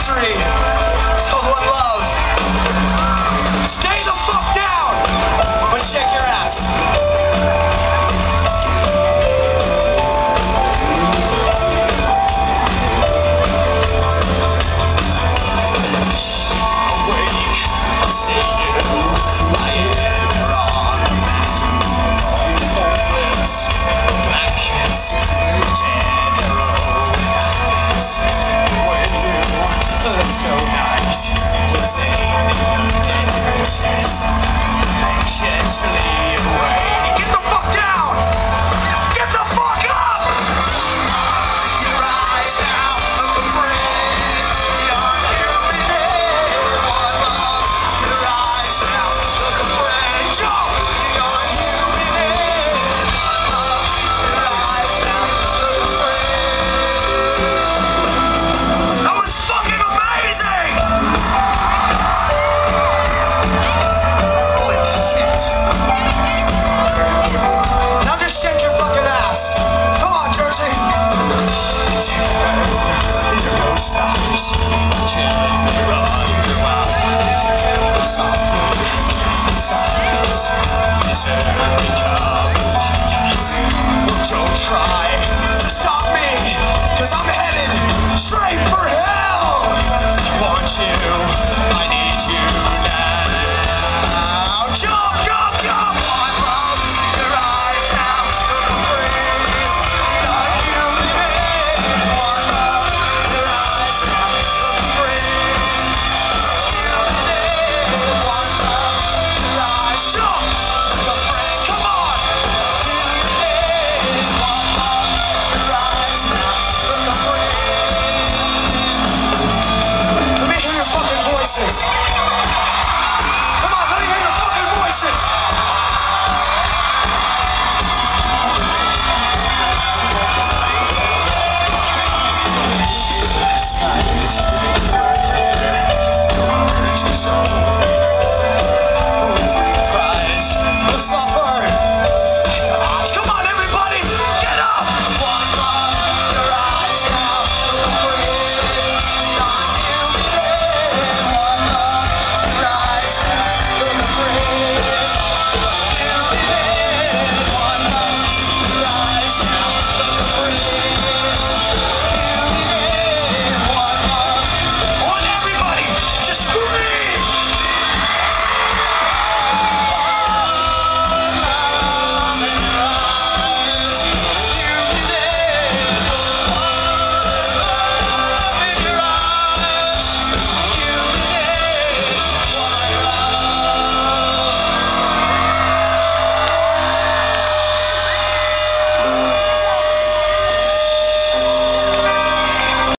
history. It's called One Love. Stay the fuck down, but shake your ass. So nice, we'll say that princess anxiously away. Get the fuck down! Get the fuck up! Your eyes now look afraid. You're here with one love. Your eyes now look afraid. Jump! You're here with one love. Your eyes now look afraid. That was fucking amazing! Holy shit. Now just shake your fucking ass. Come on, Jersey. Your ghost eyes watching me run through my eyes. Softly inside misery come and find us. Don't try to stop me, 'cause I'm headed straight for hell. I want you, I need you now. Jump, jump, jump! I love your eyes now. Look free. Not you and me. One love. Your eyes now. Look free. You and me. One love. Your eyes. Jump! Look free. Come on. You and me. One love. Your eyes now. Look free. Let me hear your fucking voices. Come on, let me hear your fucking voices. Last night,